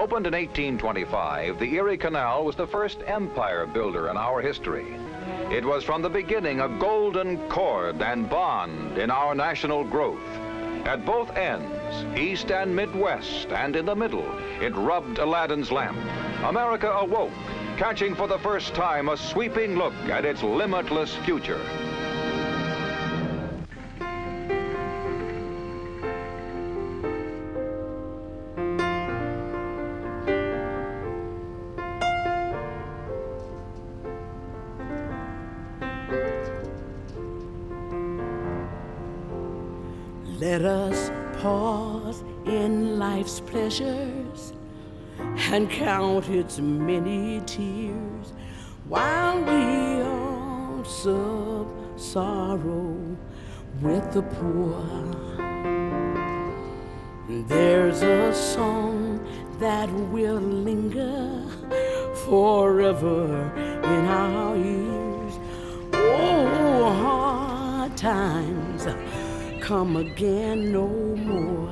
Opened in 1825, the Erie Canal was the first empire builder in our history. It was from the beginning a golden cord and bond in our national growth. At both ends, east and midwest, and in the middle, it rubbed Aladdin's lamp. America awoke, catching for the first time a sweeping look at its limitless future. Let us pause in life's pleasures and count its many tears while we all sub sorrow with the poor. There's a song that will linger forever in our ears. Oh, hard times come again no more.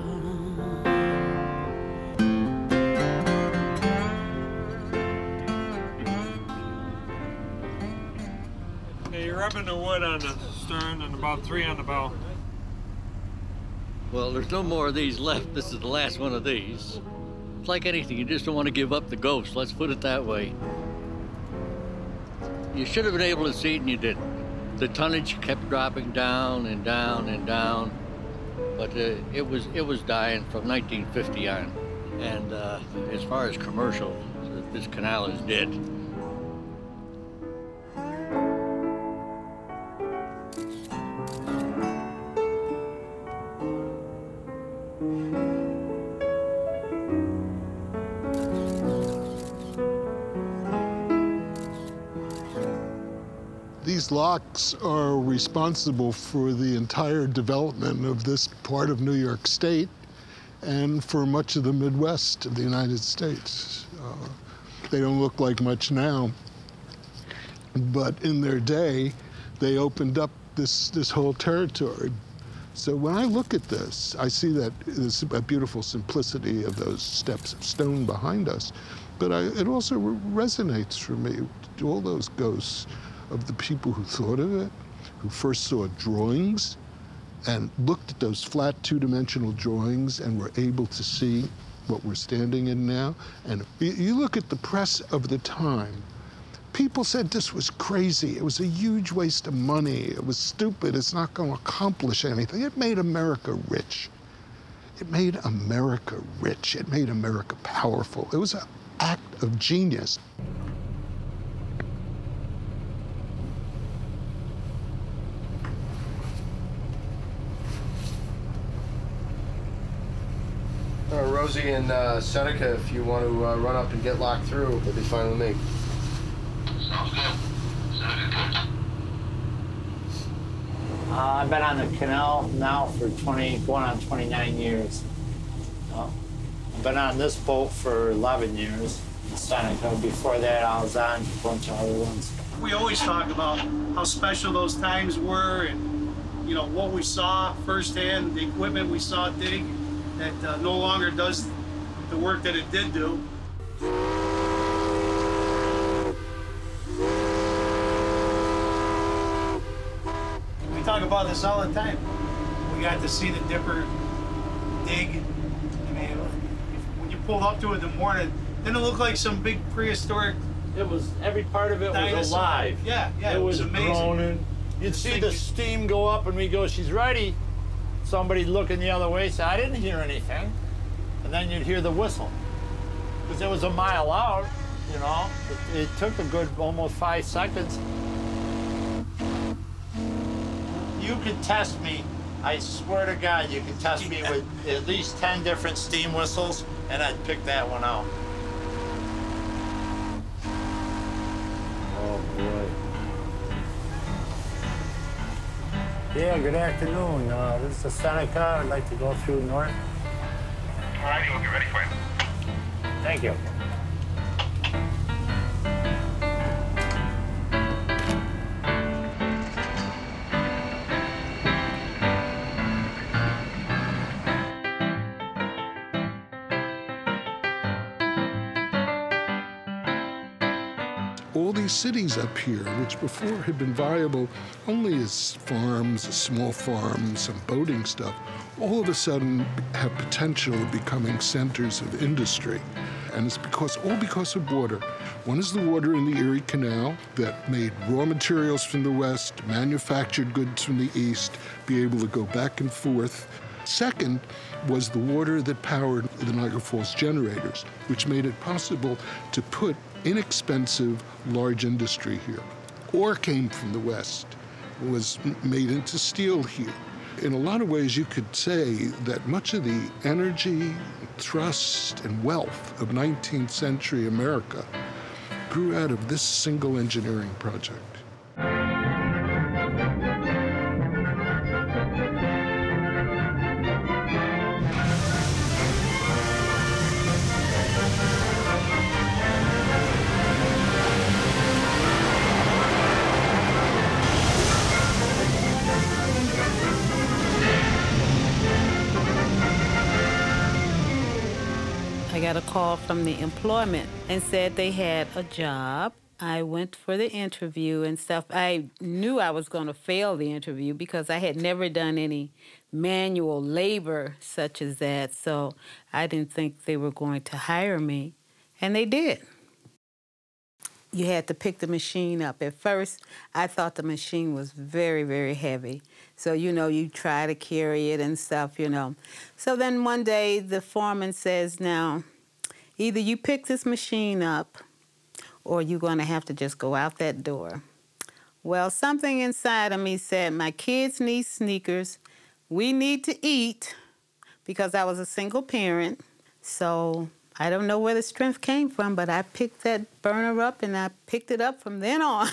Okay, you're rubbing the wood on the stern and about 3 on the bow. Well, there's no more of these left. This is the last one of these. It's like anything, you just don't want to give up the ghost. Let's put it that way. You should have been able to see it and you didn't. The tonnage kept dropping down and down and down, but it was dying from 1950 on. And as far as commercial, this canal is dead. These locks are responsible for the entire development of this part of New York State and for much of the Midwest of the United States. They don't look like much now, but in their day, they opened up this whole territory. So when I look at this, I see that there's a beautiful simplicity of those steps of stone behind us, but it also resonates for me, all those ghosts of the people who thought of it, who first saw drawings and looked at those flat two-dimensional drawings and were able to see what we're standing in now. And you look at the press of the time, people said this was crazy. It was a huge waste of money. It was stupid. It's not going to accomplish anything. It made America rich. It made America rich. It made America powerful. It was an act of genius. Rosie and Seneca, if you want to run up and get locked through, it'll be fine with me. Sounds good. Seneca, good. I've been on the canal now for going on 29 years. I've been on this boat for 11 years in Seneca. Before that, I was on a bunch of other ones. We always talk about how special those times were and, you know, what we saw firsthand, the equipment we saw dig, that no longer does the work that it did do. We talk about this all the time. We got to see the Dipper dig. I mean, when you pulled up to it in the morning, didn't it look like some big prehistoric? It was, every part of it was alive. Yeah, it was amazing. Groaning. You'd see the steam go up and we go, she's ready. Somebody looking the other way said, I didn't hear anything. And then you'd hear the whistle. Because it was a mile out, you know. It took a good almost 5 seconds. You could test me, I swear to God, you could test me with at least 10 different steam whistles, and I'd pick that one out. Oh, boy. Yeah, good afternoon. This is the Seneca. I'd like to go through north. All righty, we'll get ready for you. Thank you. all these cities up here, which before had been viable only as farms, as small farms, some boating stuff, all of a sudden have potential of becoming centers of industry. And it's all because of water. One is the water in the Erie Canal that made raw materials from the west, manufactured goods from the east, be able to go back and forth. Second was the water that powered the Niagara Falls generators, which made it possible to put inexpensive, large industry here. Ore came from the west, was made into steel here. In a lot of ways, you could say that much of the energy, trust, and wealth of 19th century America grew out of this single engineering project. I got a call from the employment and said they had a job. I went for the interview and stuff. I knew I was going to fail the interview because I had never done any manual labor such as that, so I didn't think they were going to hire me, and they did. You had to pick the machine up. At first, I thought the machine was very, very heavy. So, you try to carry it and stuff, So then one day, the foreman says, now, either you pick this machine up or you're going to have to just go out that door. Well, something inside of me said, my kids need sneakers. We need to eat, because I was a single parent. So I don't know where the strength came from, but I picked that burner up, and I picked it up from then on.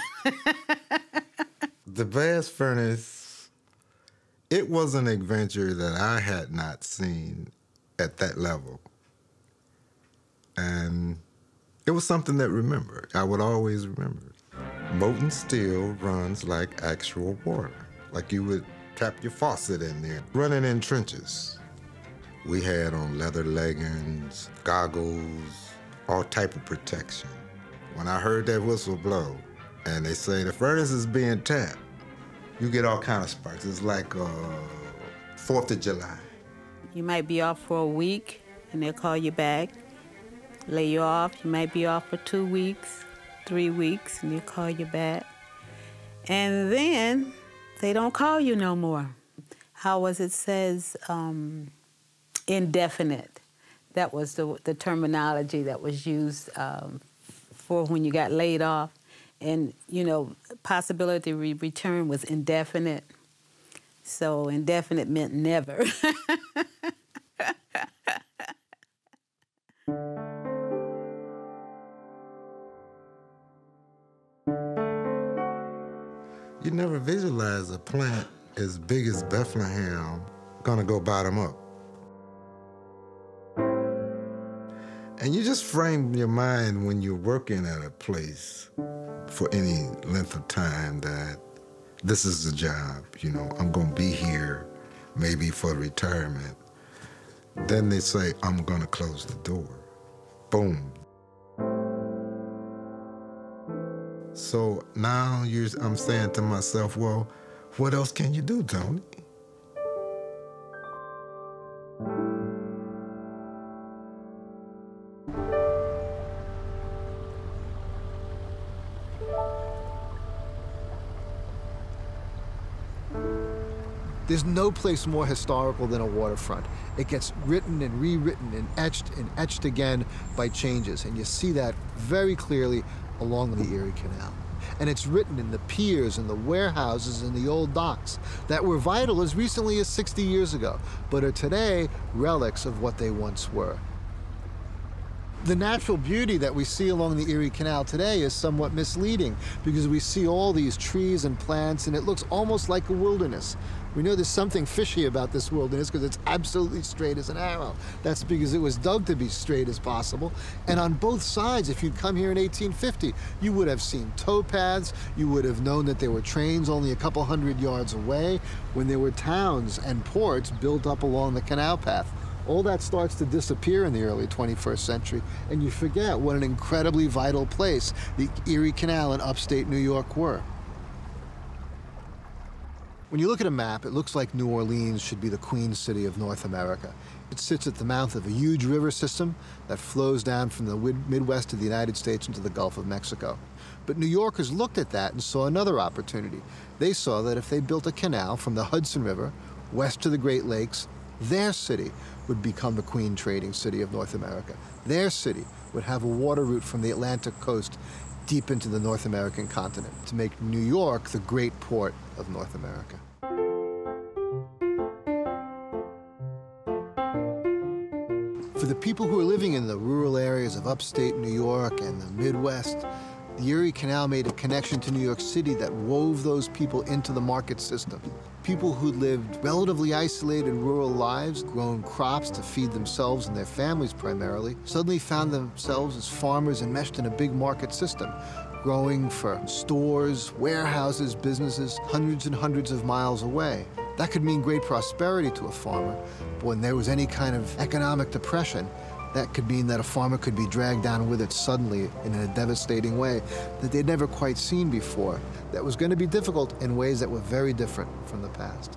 The blast furnace, it was an adventure that I had not seen at that level. And it was something that I would always remember. Molten steel runs like actual water, like you would tap your faucet in there, running in trenches. We had on leather leggings, goggles, all type of protection. When I heard that whistle blow, and they say the furnace is being tapped, you get all kind of sparks. It's like 4th of July. You might be off for a week, and they'll call you back, lay you off. You might be off for 2 weeks, 3 weeks, and they'll call you back. And then they don't call you no more. It says indefinite. That was the terminology that was used for when you got laid off. And, possibility of return was indefinite. So indefinite meant never. You never visualize a plant as big as Bethlehem gonna go bottom up. And you just frame your mind when you're working at a place for any length of time that this is the job, I'm gonna be here maybe for retirement. Then they say, I'm gonna close the door. Boom. So now I'm saying to myself, well, what else can you do, Tony? There's no place more historical than a waterfront. It gets written and rewritten and etched again by changes. And you see that very clearly along the Erie Canal. And it's written in the piers and the warehouses and the old docks that were vital as recently as 60 years ago, but are today relics of what they once were. The natural beauty that we see along the Erie Canal today is somewhat misleading because we see all these trees and plants and it looks almost like a wilderness. We know there's something fishy about this wilderness because it's absolutely straight as an arrow. That's because it was dug to be straight as possible. And on both sides, if you'd come here in 1850, you would have seen towpaths. You would have known that there were trains only a couple 100 yards away when there were towns and ports built up along the canal path. All that starts to disappear in the early 21st century, and you forget what an incredibly vital place the Erie Canal and upstate New York were. When you look at a map, it looks like New Orleans should be the Queen City of North America. It sits at the mouth of a huge river system that flows down from the Midwest of the United States into the Gulf of Mexico. But New Yorkers looked at that and saw another opportunity. They saw that if they built a canal from the Hudson River west to the Great Lakes, their city would become the Queen Trading City of North America. Their city would have a water route from the Atlantic coast deep into the North American continent to make New York the great port of North America. For the people who are living in the rural areas of upstate New York and the Midwest, the Erie Canal made a connection to New York City that wove those people into the market system. People who lived relatively isolated rural lives, grown crops to feed themselves and their families primarily, suddenly found themselves as farmers enmeshed in a big market system, growing for stores, warehouses, businesses, hundreds and hundreds of miles away. That could mean great prosperity to a farmer, but when there was any kind of economic depression, that could mean that a farmer could be dragged down with it suddenly in a devastating way that they'd never quite seen before. That was going to be difficult in ways that were very different from the past.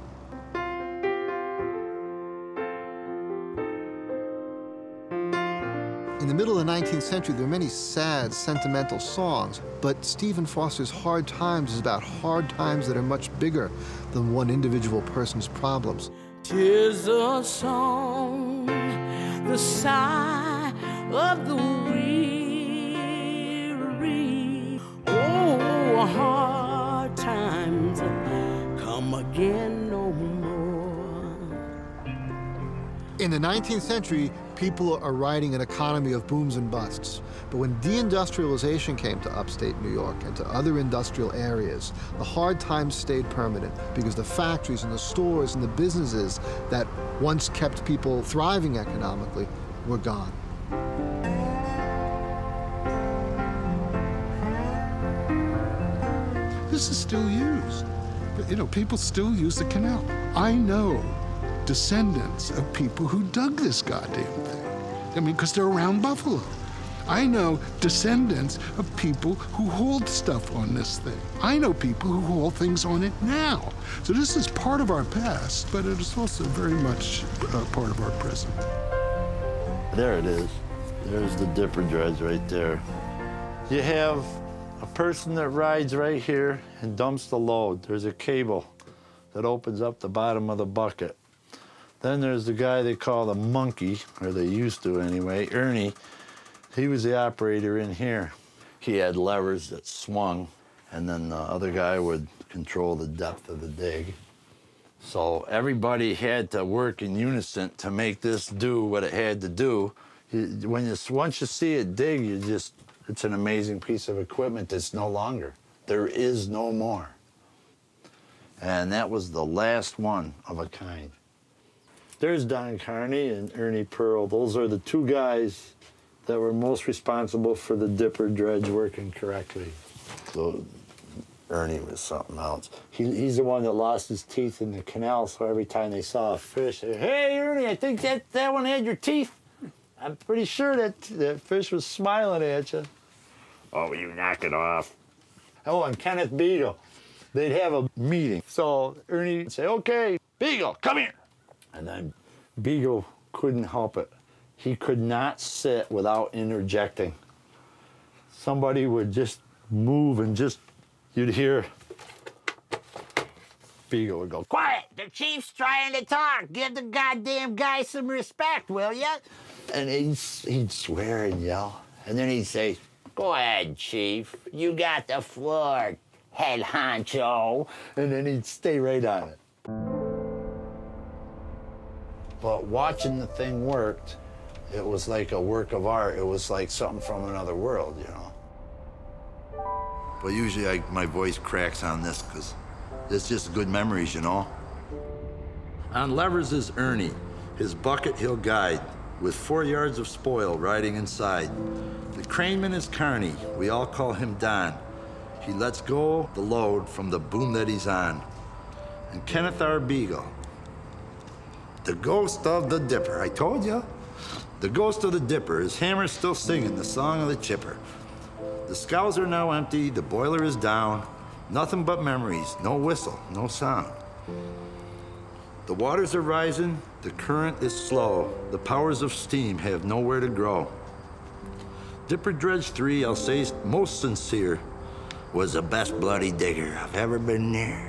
In the middle of the 19th century, there were many sad, sentimental songs, but Stephen Foster's Hard Times is about hard times that are much bigger than one individual person's problems. 'Tis a song, the sigh of the weary. Oh, hard times come again no more. In the 19th century, people are riding an economy of booms and busts. But when deindustrialization came to upstate New York and to other industrial areas, the hard times stayed permanent because the factories and the stores and the businesses that once kept people thriving economically were gone. This is still used. You know, people still use the canal. I know descendants of people who dug this goddamn thing. I mean, because they're around Buffalo. I know descendants of people who hauled stuff on this thing. I know people who haul things on it now. So this is part of our past, but it is also very much part of our present. There it is. There's the dipper dredge right there. You have a person that rides right here and dumps the load. There's a cable that opens up the bottom of the bucket. Then there's the guy they call the monkey, or they used to anyway, Ernie. He was the operator in here. He had levers that swung, and then the other guy would control the depth of the dig. So everybody had to work in unison to make this do what it had to do. Once you see it dig, it's an amazing piece of equipment that's no longer. There is no more. And that was the last one of a kind. There's Don Carney and Ernie Pearl. Those are the two guys that were most responsible for the dipper dredge working correctly. So Ernie was something else. He's the one that lost his teeth in the canal, so every time they saw a fish, they, hey, Ernie, I think that one had your teeth. I'm pretty sure that fish was smiling at you. Oh, you knock it off. Oh, and Kenneth Beagle. They'd have a meeting. So Ernie would say, okay, Beagle, come here. And then Beagle couldn't help it. He could not sit without interjecting. Somebody would just move and you'd hear Beagle would go, quiet, the chief's trying to talk. Give the goddamn guy some respect, will ya? And he'd swear and yell. And then he'd say, go ahead, chief. You got the floor, head honcho. And then he'd stay right on it. But watching the thing worked, it was like a work of art. It was like something from another world, you know. But usually my voice cracks on this because it's just good memories, you know. On levers is Ernie. His bucket he'll guide with 4 yards of spoil riding inside. The craneman is Carney. We all call him Don. He lets go the load from the boom that he's on. And Kenneth R. Beagle. The ghost of the Dipper, I told you. The ghost of the Dipper, his hammer's still singing the song of the chipper. The scows are now empty, the boiler is down. Nothing but memories, no whistle, no sound. The waters are rising, the current is slow. The powers of steam have nowhere to grow. Dipper Dredge 3, I'll say most sincere, was the best bloody digger I've ever been near.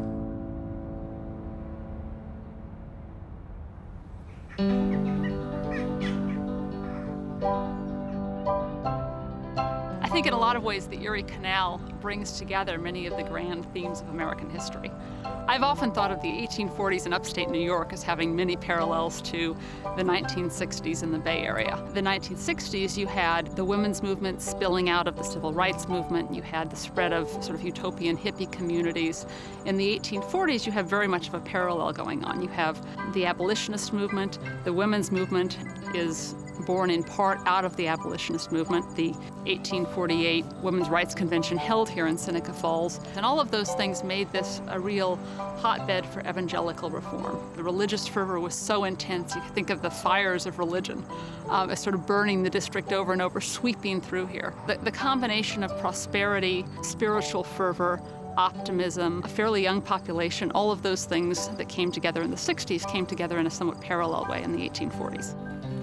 I think in a lot of ways the Erie Canal brings together many of the grand themes of American history. I've often thought of the 1840s in upstate New York as having many parallels to the 1960s in the Bay Area. The 1960s, you had the women's movement spilling out of the civil rights movement. You had the spread of sort of utopian hippie communities. In the 1840s, you have very much of a parallel going on. You have the abolitionist movement. The women's movement is born in part out of the abolitionist movement. The 1848 Women's Rights Convention held here in Seneca Falls. And all of those things made this a real hotbed for evangelical reform. The religious fervor was so intense, you think of the fires of religion as sort of burning the district over and over, sweeping through here. The combination of prosperity, spiritual fervor, optimism, a fairly young population, all of those things that came together in the 60s came together in a somewhat parallel way in the 1840s.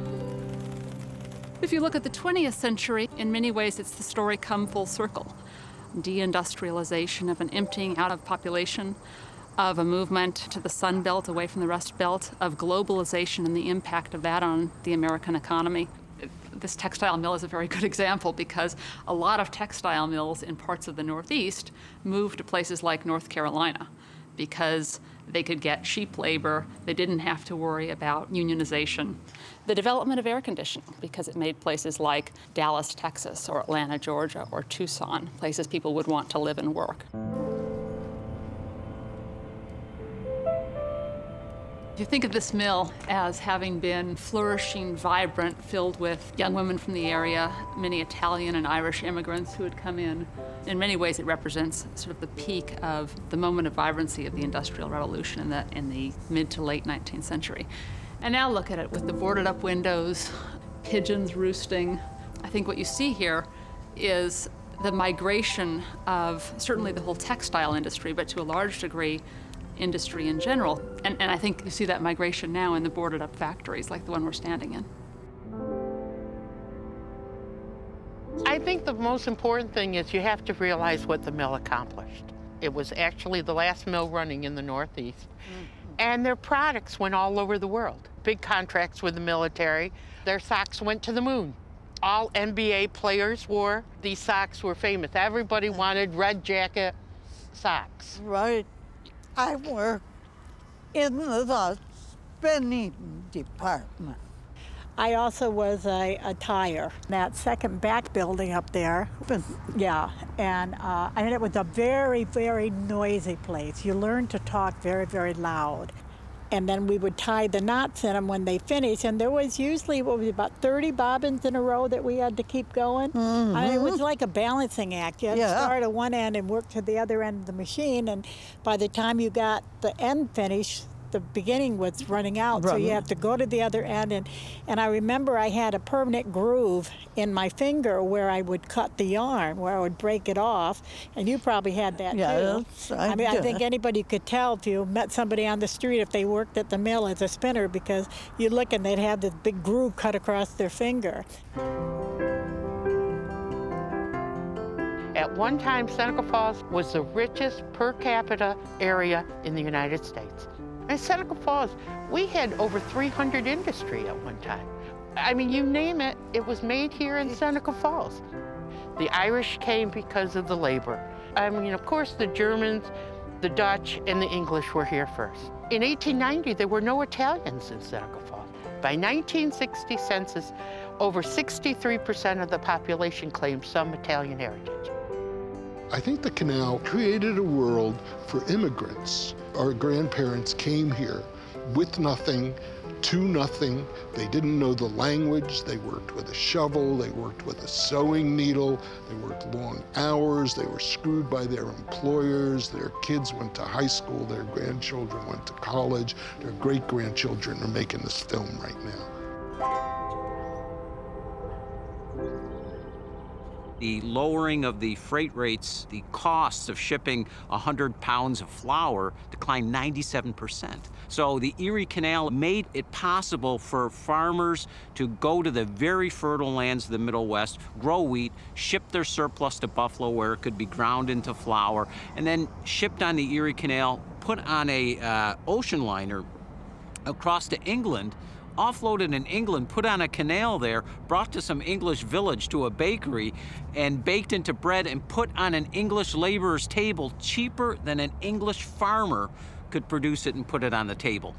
If you look at the 20th century, in many ways it's the story come full circle. Deindustrialization, of an emptying out of population, of a movement to the Sun Belt away from the Rust Belt, of globalization and the impact of that on the American economy. This textile mill is a very good example because a lot of textile mills in parts of the Northeast moved to places like North Carolina because they could get cheap labor. They didn't have to worry about unionization. The development of air conditioning, because it made places like Dallas, Texas, or Atlanta, Georgia, or Tucson, places people would want to live and work. If you think of this mill as having been flourishing, vibrant, filled with young women from the area, many Italian and Irish immigrants who had come in many ways it represents sort of the peak of the moment of vibrancy of the Industrial Revolution in the mid to late 19th century. And now look at it with the boarded up windows, pigeons roosting. I think what you see here is the migration of certainly the whole textile industry, but to a large degree, industry in general. And I think you see that migration now in the boarded up factories like the one we're standing in. I think the most important thing is you have to realize what the mill accomplished. It was actually the last mill running in the Northeast. And their products went all over the world. Big contracts with the military. Their socks went to the moon. All NBA players wore these socks. Were famous. Everybody wanted red jacket socks. Right. I work in the spinning department. I also was a tire. That second back building up there, yeah, and it was a very, very noisy place. You learned to talk very, very loud. And then we would tie the knots in them when they finished, and there was usually, about 30 bobbins in a row that we had to keep going. It was like a balancing act. You had to start at one end and work to the other end of the machine, and by the time you got the end finished, the beginning was running out, so you have to go to the other end. And I remember I had a permanent groove in my finger where I would cut the yarn, where I would break it off, and you probably had that too. I think anybody could tell if you met somebody on the street if they worked at the mill as a spinner, because you'd look and they'd have this big groove cut across their finger. At one time, Seneca Falls was the richest per capita area in the United States. In Seneca Falls, we had over 300 industry at one time. I mean, you name it, it was made here in Seneca Falls. The Irish came because of the labor. I mean, of course, the Germans, the Dutch, and the English were here first. In 1890, there were no Italians in Seneca Falls. By 1960 census, over 63% of the population claimed some Italian heritage. I think the canal created a world for immigrants. Our grandparents came here with nothing, 2-0. They didn't know the language. They worked with a shovel. They worked with a sewing needle. They worked long hours. They were screwed by their employers. Their kids went to high school. Their grandchildren went to college. Their great-grandchildren are making this film right now. The lowering of the freight rates, the costs of shipping 100 pounds of flour declined 97%. So the Erie Canal made it possible for farmers to go to the very fertile lands of the Middle West, grow wheat, ship their surplus to Buffalo where it could be ground into flour, and then shipped on the Erie Canal, put on a ocean liner across to England, offloaded in England, put on a canal there, brought to some English village to a bakery, and baked into bread and put on an English laborer's table cheaper than an English farmer could produce it and put it on the table.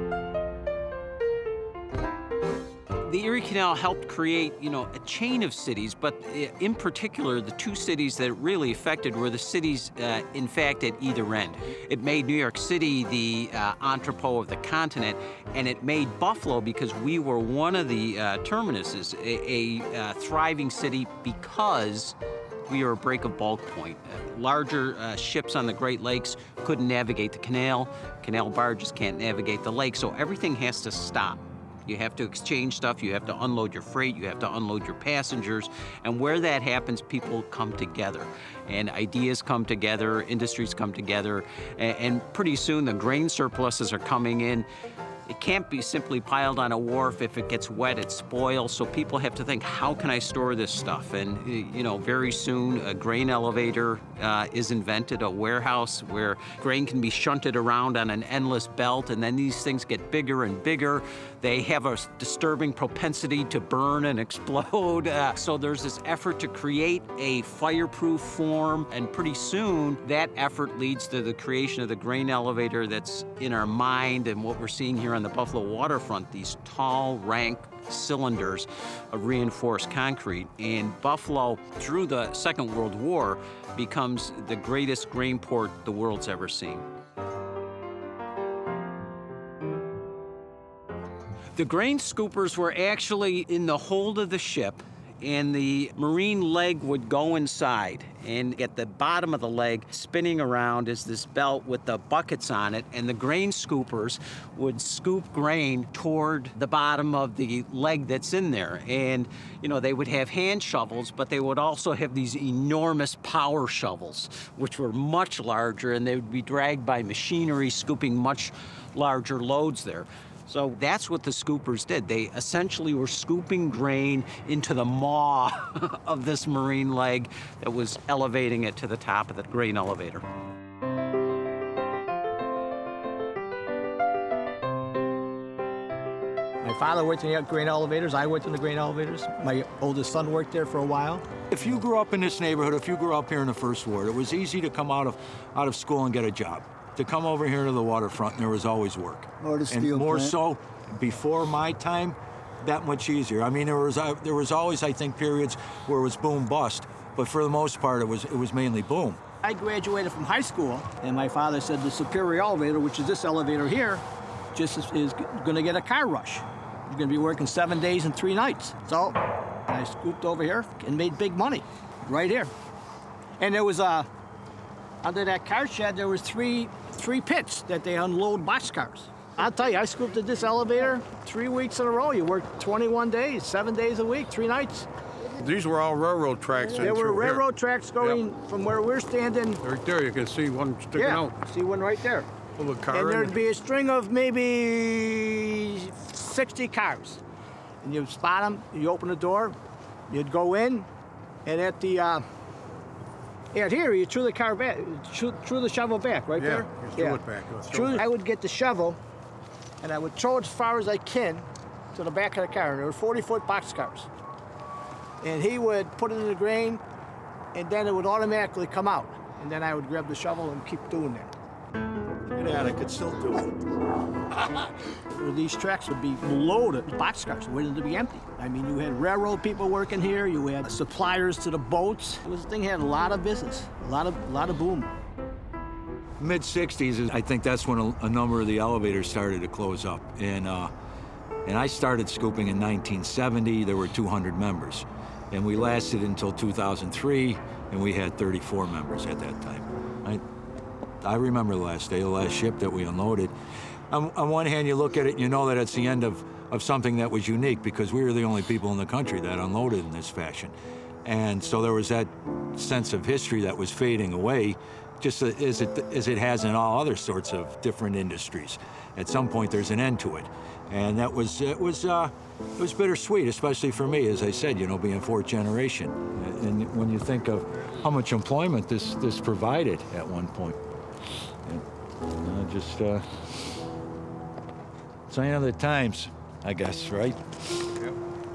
The Erie Canal helped create, a chain of cities, but in particular, the two cities that it really affected were the cities, in fact, at either end. It made New York City the entrepot of the continent, and it made Buffalo, because we were one of the terminuses, a thriving city because we are a break of bulk point. Larger ships on the Great Lakes couldn't navigate the canal. Canal barges can't navigate the lake, so everything has to stop. You have to exchange stuff, you have to unload your freight, you have to unload your passengers, and where that happens, people come together. And ideas come together, industries come together, and pretty soon the grain surpluses are coming in. It can't be simply piled on a wharf. If it gets wet, it spoils. So people have to think, how can I store this stuff? And, very soon a grain elevator is invented, a warehouse where grain can be shunted around on an endless belt, and then these things get bigger and bigger. They have a disturbing propensity to burn and explode. So there's this effort to create a fireproof form, and pretty soon that effort leads to the creation of the grain elevator that's in our mind and what we're seeing here on the Buffalo waterfront, these tall, rank cylinders of reinforced concrete. And Buffalo, through the Second World War, becomes the greatest grain port the world's ever seen. The grain scoopers were actually in the hold of the ship, and the marine leg would go inside, and at the bottom of the leg, spinning around, is this belt with the buckets on it, and the grain scoopers would scoop grain toward the bottom of the leg that's in there. And, they would have hand shovels, but they would also have these enormous power shovels, which were much larger, and they would be dragged by machinery, scooping much larger loads there. So that's what the scoopers did. They essentially were scooping grain into the maw of this marine leg that was elevating it to the top of the grain elevator. My father worked in the grain elevators. I worked in the grain elevators. My oldest son worked there for a while. If you grew up in this neighborhood, if you grew up here in the First Ward, it was easy to come out of school and get a job. To come over here to the waterfront, and there was always work. Or the steel and more plant. so, before my time, that much easier. I mean, there was always, I think, periods where it was boom bust, but for the most part, it was mainly boom. I graduated from high school, and my father said the Superior Elevator, which is this elevator here, just is going to get a car rush. You're going to be working 7 days and 3 nights. So I scooped over here and made big money right here. And there was under that car shed, there was three pits that they unload boxcars. I'll tell you, I scooped at this elevator 3 weeks in a row. You work 21 days, 7 days a week, 3 nights. These were all railroad tracks. There were railroad tracks going from where we're standing. Right there, you can see one sticking out. See one right there. Full of cars. And there'd be a string of maybe 60 cars. And you'd spot them, you open the door, you'd go in, and at the here, you threw the car back, threw the shovel back, right there? You threw it back. I would get the shovel, and I would throw it as far as I can to the back of the car. And there were 40-foot boxcars. And he would put it in the grain, and then it would automatically come out. And then I would grab the shovel and keep doing that. Yeah, I could still do it. These tracks would be loaded with boxcars, waiting to be empty. I mean, you had railroad people working here, you had suppliers to the boats. This thing had a lot of business, a lot of boom. Mid-'60s, I think that's when a number of the elevators started to close up. And And I started scooping in 1970. There were 200 members. And we lasted until 2003, and we had 34 members at that time. I remember the last day, the last ship that we unloaded. On one hand, you look at it and you know that it's the end of something that was unique, because we were the only people in the country that unloaded in this fashion. And so there was that sense of history that was fading away, just as it has in all other sorts of different industries. At some point, there's an end to it. And it was bittersweet, especially for me, as I said, you know, being fourth generation. And when you think of how much employment this provided at one point. Sign of the times, I guess, right? Yep.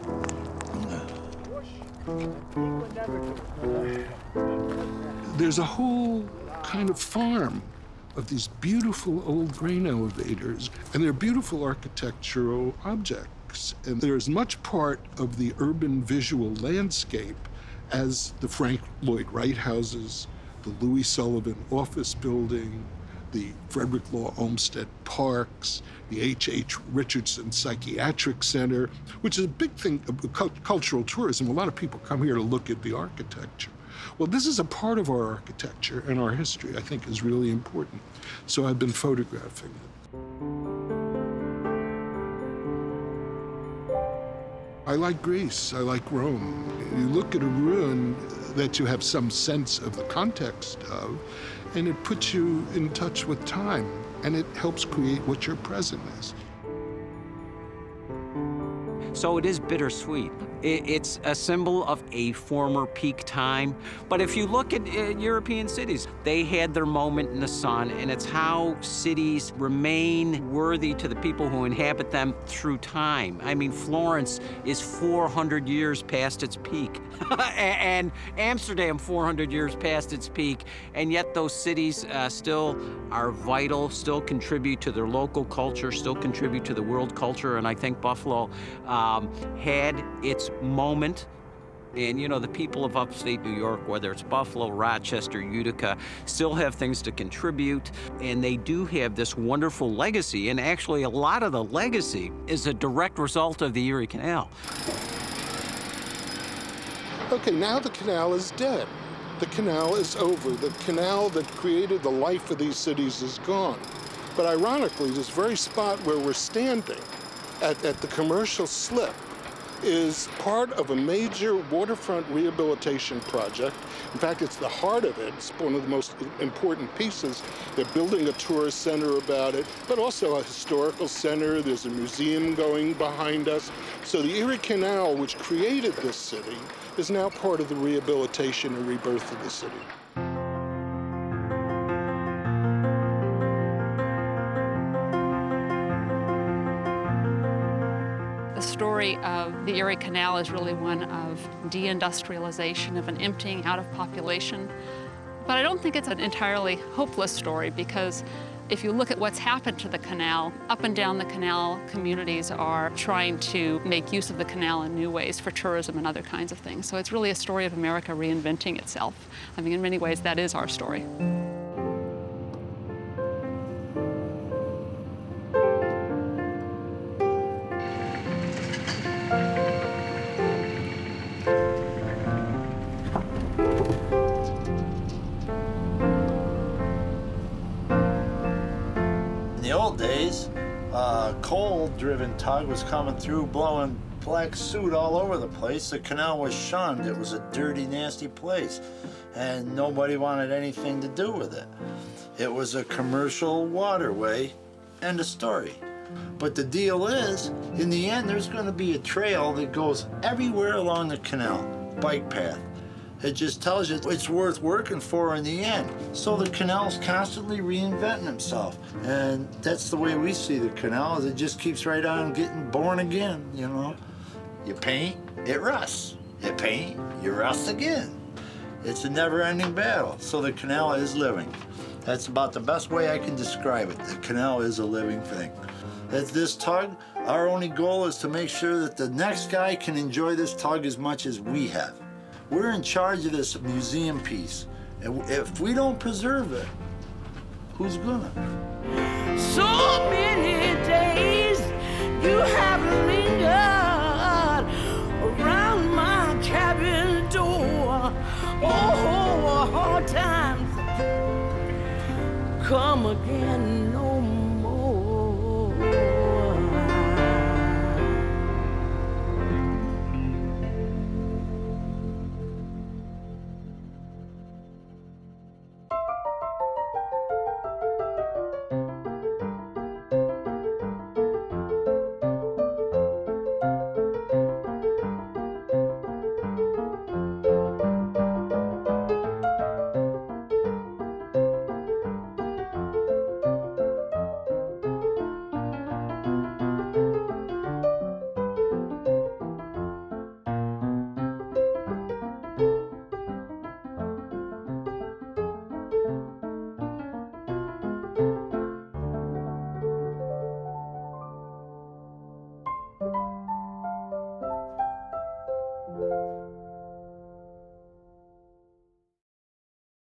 There's a whole kind of farm of these beautiful old grain elevators, and they're beautiful architectural objects. And they're as much part of the urban visual landscape as the Frank Lloyd Wright houses, the Louis Sullivan office building, the Frederick Law Olmsted Parks, the H.H. Richardson Psychiatric Center, which is a big thing of cultural tourism. A lot of people come here to look at the architecture. Well, this is a part of our architecture and our history I think is really important. So I've been photographing it. I like Greece, I like Rome. You look at a ruin that you have some sense of the context of, and it puts you in touch with time, and it helps create what your present is. So it is bittersweet. It's a symbol of a former peak time. But if you look at European cities, they had their moment in the sun, and it's how cities remain worthy to the people who inhabit them through time. I mean, Florence is 400 years past its peak, and Amsterdam 400 years past its peak, and yet those cities still are vital, still contribute to their local culture, still contribute to the world culture, and I think Buffalo had its moment. And, you know, the people of upstate New York, whether it's Buffalo, Rochester, Utica, still have things to contribute, and they do have this wonderful legacy, and actually a lot of the legacy is a direct result of the Erie Canal. Okay, now the canal is dead. The canal is over. The canal that created the life of these cities is gone. But ironically, this very spot where we're standing, at the commercial slip, is part of a major waterfront rehabilitation project. In fact, it's the heart of it. It's one of the most important pieces. They're building a tourist center about it, but also a historical center. There's a museum going behind us. So the Erie Canal, which created this city, is now part of the rehabilitation and rebirth of the city. The story of the Erie Canal is really one of deindustrialization, of an emptying out of population. But I don't think it's an entirely hopeless story, because if you look at what's happened to the canal, up and down the canal, communities are trying to make use of the canal in new ways for tourism and other kinds of things. So it's really a story of America reinventing itself. I mean, in many ways, that is our story. In the old days, a coal-driven tug was coming through blowing black soot all over the place. The canal was shunned. It was a dirty, nasty place, and nobody wanted anything to do with it. It was a commercial waterway, end of story. But the deal is, in the end, there's going to be a trail that goes everywhere along the canal, bike path. It just tells you it's worth working for in the end. So the canal's constantly reinventing itself. And that's the way we see the canal, is it just keeps right on getting born again, you know? You paint, it rusts. You paint, you rust again. It's a never-ending battle. So the canal is living. That's about the best way I can describe it. The canal is a living thing. At this tug, our only goal is to make sure that the next guy can enjoy this tug as much as we have. We're in charge of this museum piece, and if we don't preserve it, who's gonna? So many days you have come again